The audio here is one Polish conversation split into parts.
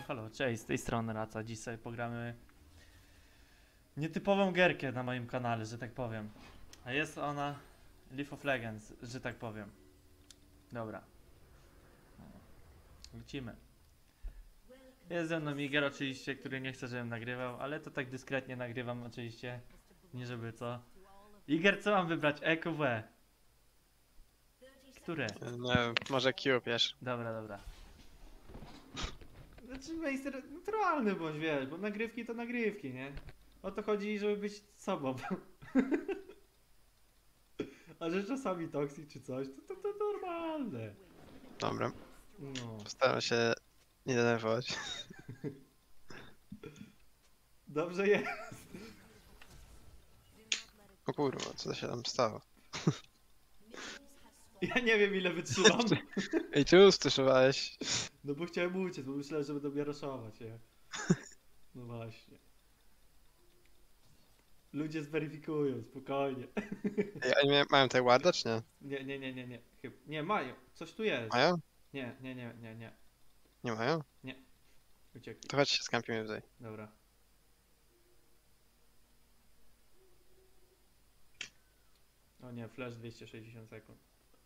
halo, cześć, z tej strony Raca. Dzisiaj pogramy nietypową gierkę na moim kanale, że tak powiem. A jest ona League of Legends, że tak powiem. Dobra. Lecimy. Jest ze mną Iger oczywiście, który nie chce, żebym nagrywał, ale to tak dyskretnie nagrywam oczywiście. Nie żeby co. Iger, co mam wybrać? E, Q, W? Które? No, może Q, wiesz. Dobra. Znaczy, meister, naturalny bądź, wiesz, bo nagrywki to nagrywki, nie? O to chodzi, żeby być sobą. A że czasami toksik czy coś, to normalne. Dobra, No. postaram się nie denerwować. Dobrze jest. O kurwa, co się tam stało? Ja nie wiem ile wytrzymam. Ej, czemu stuszowałeś? No bo chciałem uciec, bo myślałem, że będą mnie raszować, nie? No właśnie. Ludzie zweryfikują, spokojnie. Ej, oni mają tutaj warda, czy nie? Nie. Chyba. Nie, mają. Coś tu jest. Mają? Nie. Nie mają? Uciekli. To chodź się skampimy tutaj. Dobra. O nie, flash 260 sekund.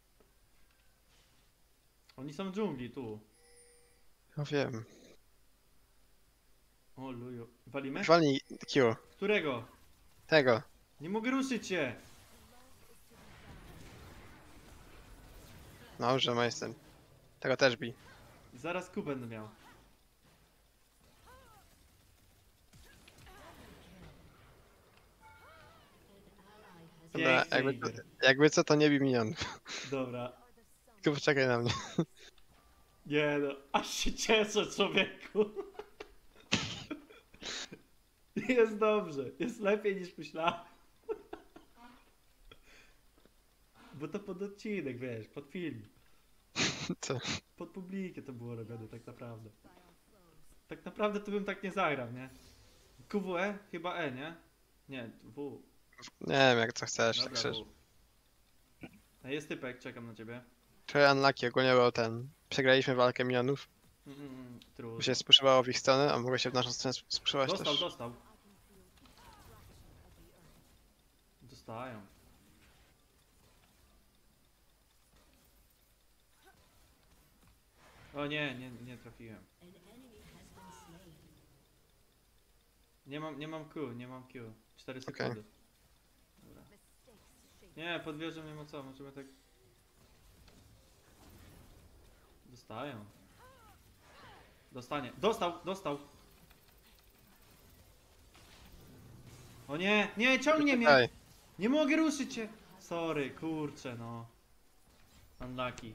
Oni są w dżungli, tu. No wiem. O luju. Walimy? Walnij Q. Którego? Tego. Nie mogę ruszyć się! Dobrze, majster. Tego też bij. Zaraz Q będę miał. Dobra, Pięknie, Iger. jakby co, to nie bij minion. Dobra. Tylko poczekaj na mnie. Nie no, aż się cieszę, człowieku. Jest dobrze, jest lepiej niż myślałem. Bo to pod odcinek, wiesz, pod film. Co? Pod publikę to było robione tak naprawdę. Tak naprawdę to bym tak nie zagrał, nie? QWE? Chyba E, nie? Nie, W. Nie wiem, jak co chcesz, tak Dobra, szczerze. W. A jest typek, czekam na ciebie. Trochę unlucky ogólnie był ten. Przegraliśmy walkę minionów, bo Trudno. się spuszowało w ich stronę, a mogło się w naszą stronę spuszować Dostał, też. dostał. Dostają. O nie trafiłem. Nie mam Q, nie mam Q. 4 Okej. sekundy. Dobra. Nie, pod wieżą nie ma co, możemy tak... Dostają. Dostanie. Dostał! O nie, ciągnie mnie! Czekaj. Nie mogę ruszyć się! Sorry, kurczę no. Unlucky.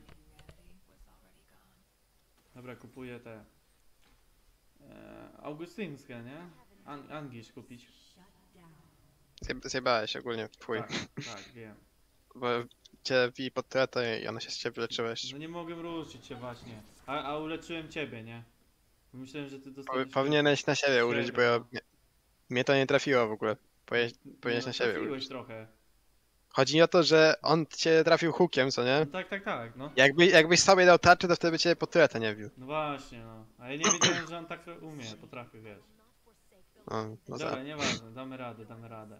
Dobra, kupuję te... Augustyńskie, nie? Angisz kupić. Zjebałeś ogólnie, twój. Tak, wiem. Bo cię wi pod tratę i ona się z ciebie leczyłeś. No nie mogłem ruszyć się właśnie. A uleczyłem ciebie, nie? Myślałem, że ty dostaniesz... Powinieneś na siebie użyć, bo ja... Mnie to nie trafiło w ogóle. Powinieneś No, na siebie trafiłeś użyć. trochę. Chodzi o to, że on cię trafił hookiem, co nie? No tak, no. Jakbyś sobie dał tarczę, to wtedy by cię pod tratę nie bił. No właśnie, no. A ja nie wiedziałem, że on tak umie, potrafi, wiesz. No Dobra, tak. nieważne, damy radę.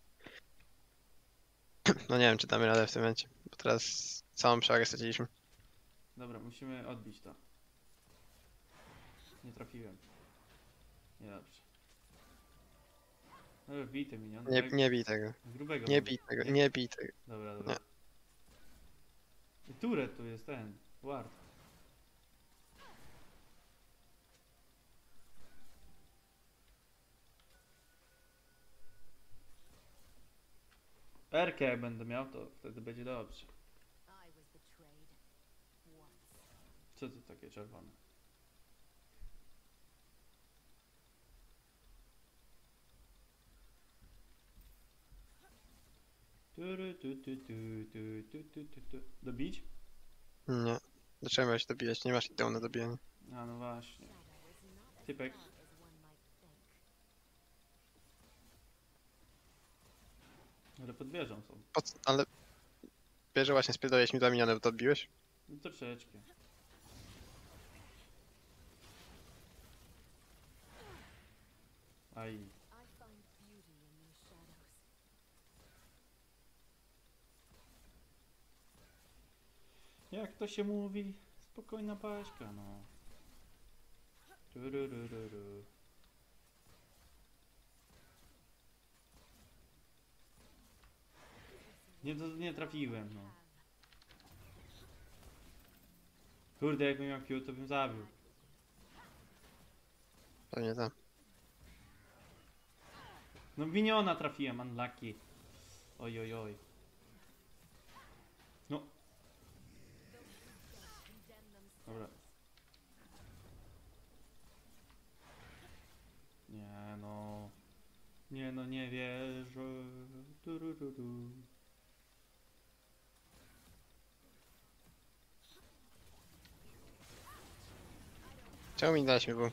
No nie wiem, czy damy radę w tym momencie. Bo teraz całą przewagę straciliśmy. Dobra, musimy odbić to. Nie trafiłem. Niedobrze. No wbity minion. Nie bij tego. Grubego Nie mam. bij tego, nie bij tego. Dobra. Nie. I Turet tu jest ten. Ward. Erkę jak będę miał, to wtedy będzie dobrze. Co to takie czerwone? Dobić? Nie. Dlaczego miałeś dobijać? Nie masz ideału na dobijanie. A no właśnie. Typek. Ale pod wieżą są. Ale... Bierze właśnie spierdoliłeś mi 2 miniony, to odbiłeś? No troszeczkę. Aj. Jak to się mówi? Spokojna paśka, no. Tururururu. Nie trafiłem, no. Kurde, jakbym miał Q, to bym zabił. Pewnie tam. No miniona trafiłem, unlucky. Oj, oj, oj. No. Dobra. Nie no. Nie no, nie wierzę. Turururu. Czemu mi dałeś mi był?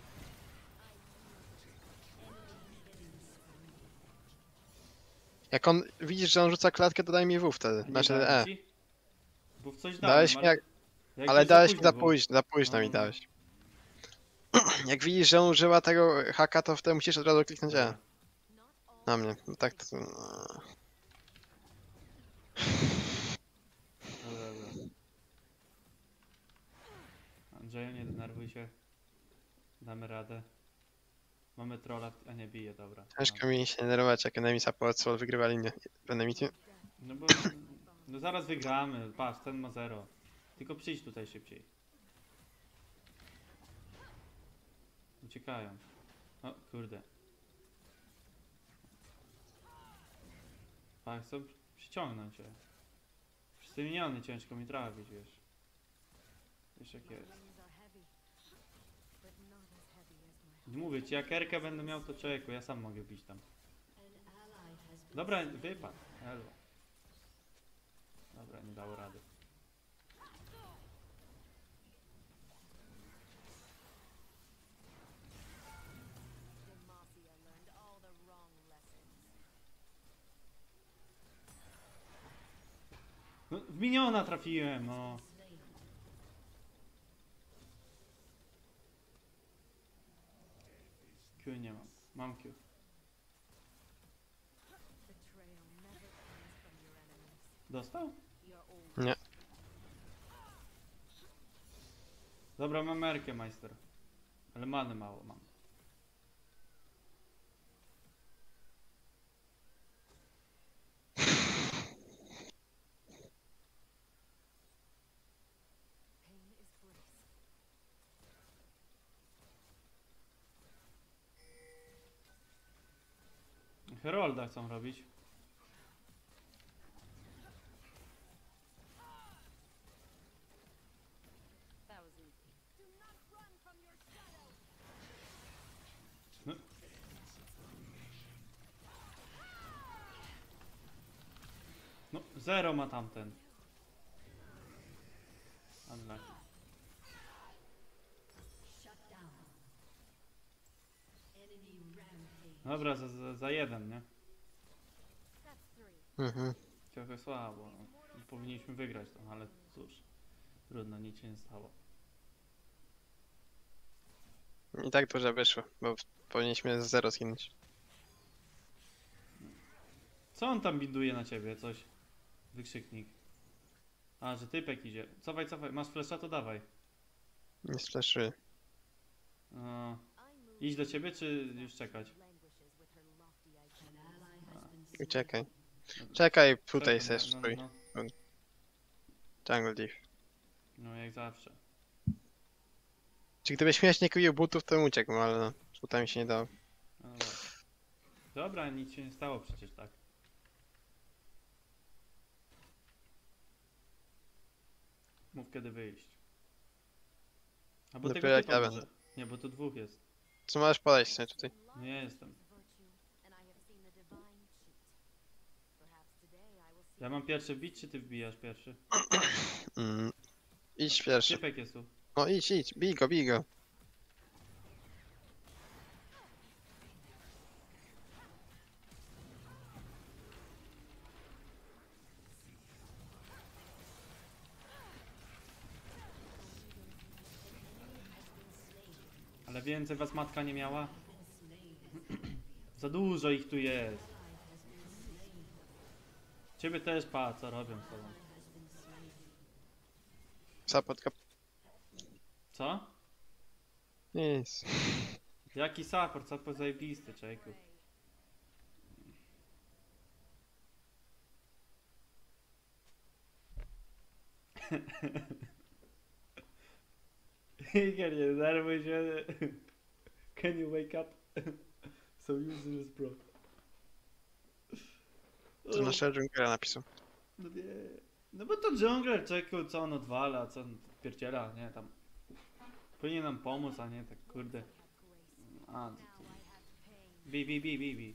Jak on, widzisz, że on rzuca klatkę, to daj mi W wtedy. Nie Znaczy dałem E. ci? Bo w coś Dałeś dałem, mi jak, jak ale już dałeś mi było. za późno No, mi no. dałeś. Jak widzisz, że on użyła tego haka, to wtedy musisz od razu kliknąć E. Dobra. Na mnie. No tak to... Dobra, dobra. Andrzeju, nie denerwuj się. Damy radę. Mamy trolla, a nie bije, dobra. Ciężko mi się denerwować, jak enemy support Soul wygrywa linię w enemicie. No bo no zaraz wygramy. Patrz, ten ma 0. Tylko przyjdź tutaj szybciej. Uciekają. O kurde. Patrz, chcą przyciągnąć cię. Wszyscy miniony ciężko mi trafić, wiesz. Wiesz jak jest. Mówię ci, jak Erkę będę miał, to człowieku, ja sam mogę bić tam. Dobra, wypadł. Elo. Dobra, nie dało rady. No, w miniona trafiłem, no. Q nie mam. Mam Q. Dostał? Nie. Dobra, mam Erkę, majster. Ale many mało mam. Herolda chcą robić. No. No, 0 ma tamten. Unlucky. Dobra, za jeden, nie? Mhm. Trochę słabo. No. Powinniśmy wygrać tam, ale cóż. Trudno, nic się nie stało. I tak dobrze wyszło, bo powinniśmy z 0 zginąć. Co on tam binduje na ciebie? Coś. Wykrzyknik. A, że typek idzie. Cofaj, cofaj. Masz flesza, to dawaj. Nie splashuję. Iść do ciebie, czy już czekać? Uciekaj. Dobra. Czekaj, tutaj Czekam, se no, stój. no, Jungle Div. no, jak zawsze. Czy gdybyś śmiesznie kupił butów, to bym uciekł, ale no, z butami się nie dało. No, dobra. Dobra, nic się nie stało przecież, tak. Mów kiedy wyjść. A bo Dopiero tego jak typa ja może. Nie, bo tu dwóch jest. Co możesz podejść sobie tutaj? Nie jestem. Ja mam pierwszy bić, czy ty wbijasz pierwszy? Idź pierwszy. Typek jest tu. No idź, bij go. Ale więcej was matka nie miała? Za dużo ich tu jest. Ciebie też, pa, co robią z tobą? Support kap... Co? Nic. Jaki support? Support zajebisty, człowieku. Iger, nie denerwuj się. Can you wake up? So useless, bro. To naszego junglera napisał. No nie. No bo to jungler, człowieku, co on odwala, co on pierdziela, nie, tam. Powinien nam pomóc, a nie tak, kurde. A, to... Bi.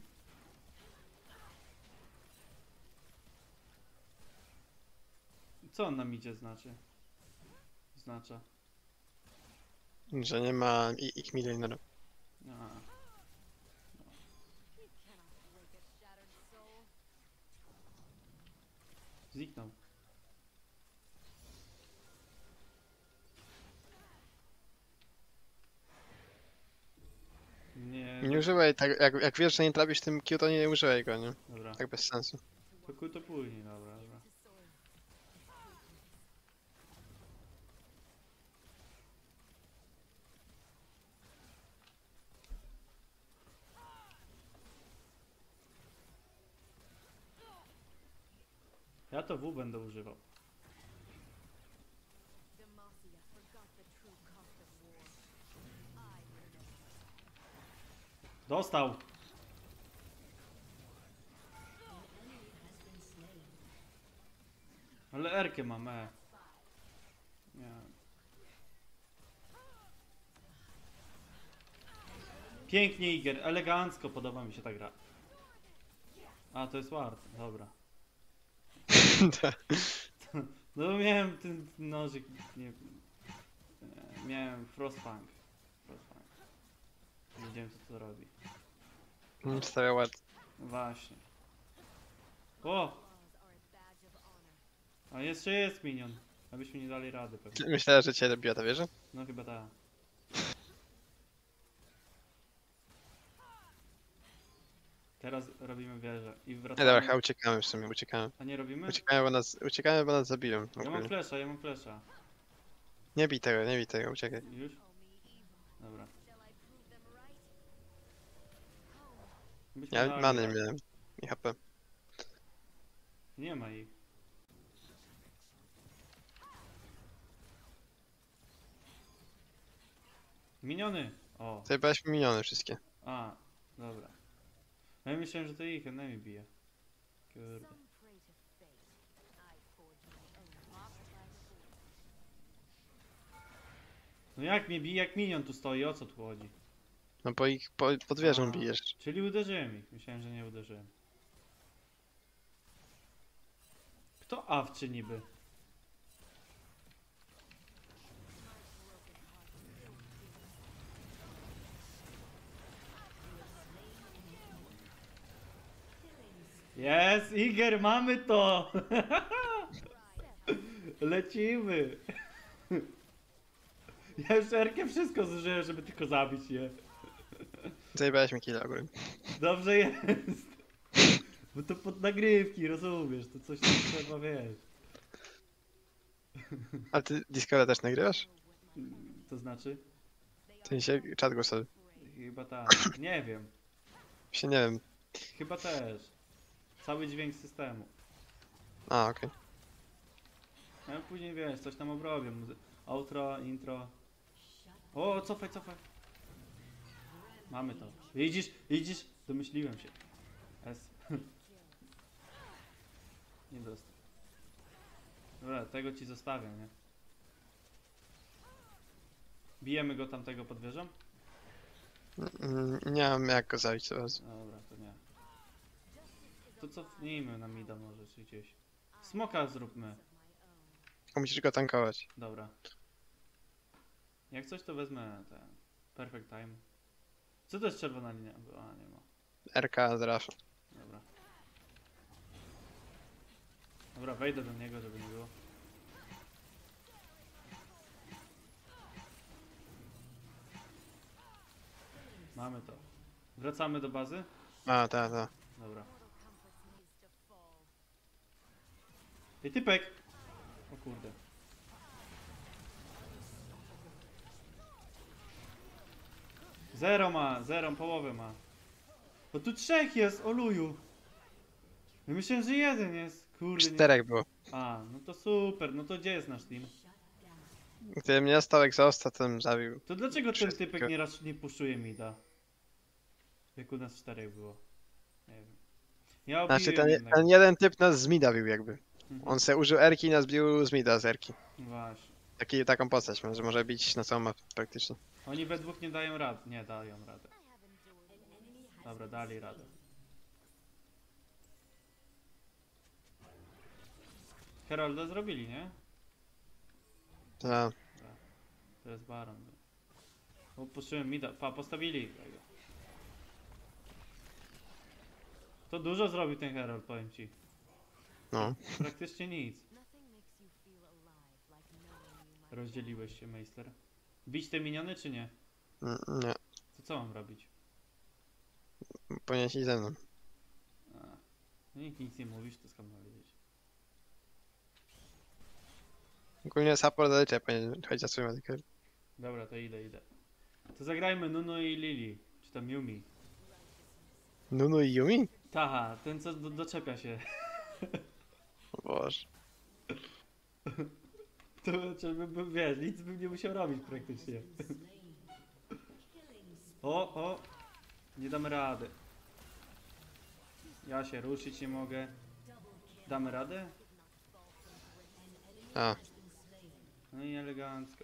Co on nam idzie znaczy? Oznacza. Że nie ma ich milionerów. A. Zniknął. Nie. Nie używaj tak, jak wiesz, że nie trafisz tym Q, to nie używaj go, nie? Dobra. Tak bez sensu. To później, dobra. Ja to W będę używał. Dostał! Ale Erkę mam, Nie. Pięknie, Iger, elegancko, podoba mi się ta gra. A, to jest Ward, dobra. No miałem ten nożyk, nie... Miałem Frostpunk. Nie wiedziałem, co to robi. Stawia ładnie. Właśnie. O! A jeszcze jest minion. Abyśmy nie dali rady pewnie. Myślałem, że cię dobiła ta wieża? No chyba tak. Teraz robimy wieżę i Nie, wracamy. dobra, chyba uciekamy w sumie, uciekamy. A nie robimy? Uciekamy, bo nas zabiją. Ja mam flesza. Nie bij tego, uciekaj. Już? Dobra. Byśmy Ja dali many nie radę. miałem. I HP. Nie ma ich. Miniony! O, Zajebaliśmy miniony wszystkie. a, dobra. Ja myślałem, że to ich enemy bije. Kurde. No jak mnie bije, jak minion tu stoi, o co tu chodzi? No bo ich pod wieżą A, bijesz. Czyli uderzyłem ich, myślałem, że nie uderzyłem. Kto awczy niby? Jest, Iger, mamy to! Lecimy! Ja już Erkę wszystko zużyłem, żeby tylko zabić je. Zajebaliśmy killa ogólnie. Dobrze jest. Bo to pod nagrywki, rozumiesz, to coś tam trzeba, wiesz. A ty Discorda też nagrywasz? To znaczy? W sensie czat głosowy. Chyba tak. Nie wiem. Się nie wiem. Chyba też. Cały dźwięk systemu. A, okej. A później wiesz, coś tam obrobię. Outro, intro. O, cofaj. Mamy to. Widzisz? Domyśliłem się. S. Nie dostał. Dobra, tego ci zostawiam, nie? Bijemy go tamtego pod wieżą? Nie mam jak go zabić teraz. Dobra, to nie. To cofnijmy na mida może, czy gdzieś. Smoka zróbmy. Tylko musisz go tankować. Dobra. Jak coś to wezmę ten perfect time. Co to jest czerwona linia? A, nie ma. RK z Rasha. Dobra. Dobra, wejdę do niego, żeby nie było. Mamy to. Wracamy do bazy? A, ta. Dobra. Ej, typek! O kurde. Zero połowę ma. Bo tu trzech jest, oluju. Ja myślałem, że jeden jest. Kurde, nie. 4 było. A, no to super, no to gdzie jest nasz team? Gdybym nie dostał egzosta, to bym zabił. To dlaczego ten Wszystko. typek nie puszczuje mida? Jak u nas 4 było. Nie wiem. Ja Znaczy obiłem jednak. ten jeden typ nas z mida bił jakby. Mhm. On se użył Erki i nas bił z mida z Erki. Właśnie. Taką postać, że może bić na całą mapę praktycznie. Oni we dwóch nie dają rady. Nie dają radę. Dobra, dali radę. Herolda zrobili, nie? Ta. To jest baron. Opuszczyłem mida. Postawili tego. To dużo zrobił ten Herald, powiem ci. No. Praktycznie nic. Rozdzieliłeś się, Meister. Bić te miniony, czy nie? Nie. To co mam robić? Powinieneś iść ze mną. A, no nikt nic nie mówisz, to skąd mam wiedzieć? Ogólnie support zazwyczaj powinien chodzić za swoim medical. Dobra, to idę. To zagrajmy Nuno i Lili. Czy tam Yumi. Nunu i Yumi? Taha, ten co doczepia się. O Boże. To znaczy, wiesz, nic bym nie musiał robić praktycznie. O! Nie damy rady. Ja się ruszyć nie mogę. Damy radę? A, No i elegancko.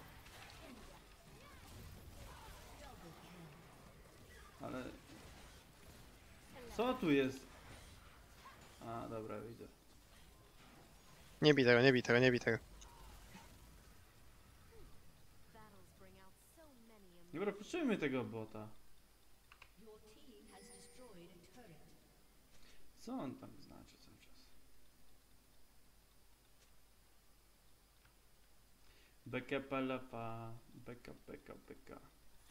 Ale... Co tu jest? A, dobra, widzę. nie bij tego, nie bij tego, nie bij tego. Dobra, puszczymy tego bota. Co on tam znaczy cały czas? Beka palafa, beka.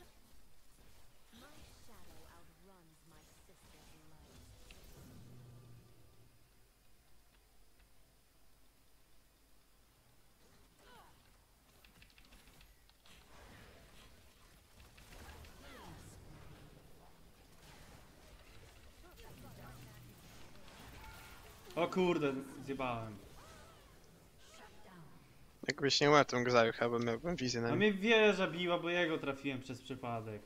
O kurde, zjebałem. Jakbyś nie umarł, to bym go zabił, chyba miałbym wizję na A nim. mnie wieża biła, bo jego trafiłem przez przypadek.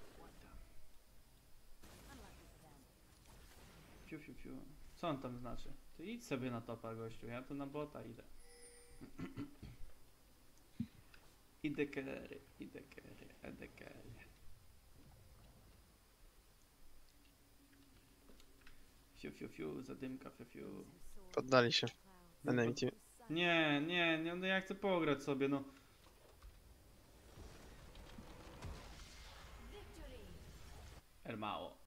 Fiu. Co on tam znaczy? Ty idź sobie na topa, gościu, ja tu na bota idę. Idę carry. Fiu, zadymka, fiu. Poddali się. Enemy team. Nie, no ja chcę pograć sobie, no. Mało.